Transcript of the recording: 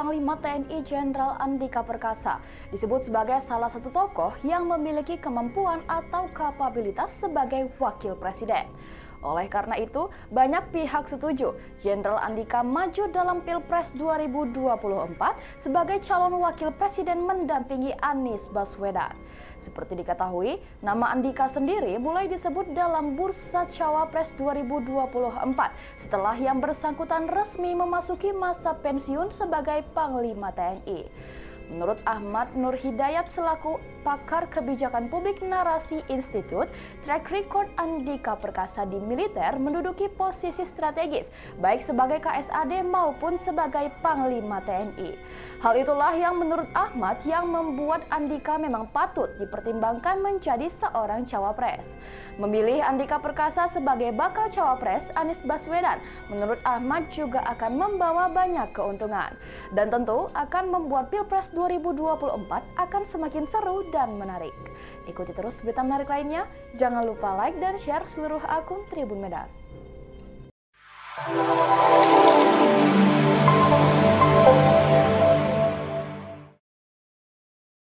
Panglima TNI Jenderal Andika Perkasa disebut sebagai salah satu tokoh yang memiliki kemampuan atau kapabilitas sebagai wakil presiden. Oleh karena itu, banyak pihak setuju Jenderal Andika maju dalam Pilpres 2024 sebagai calon wakil presiden mendampingi Anies Baswedan. Seperti diketahui, nama Andika sendiri mulai disebut dalam bursa Cawapres 2024 setelah yang bersangkutan resmi memasuki masa pensiun sebagai Panglima TNI. Menurut Ahmad Nur Hidayat selaku pakar kebijakan publik Narasi Institute, track record Andika Perkasa di militer menduduki posisi strategis baik sebagai KSAD maupun sebagai Panglima TNI. Hal itulah yang menurut Ahmad yang membuat Andika memang patut dipertimbangkan menjadi seorang cawapres. Memilih Andika Perkasa sebagai bakal cawapres Anies Baswedan menurut Ahmad juga akan membawa banyak keuntungan dan tentu akan membuat Pilpres 2024 akan semakin seru dan menarik. Ikuti terus berita menarik lainnya. Jangan lupa like dan share seluruh akun Tribun Medan.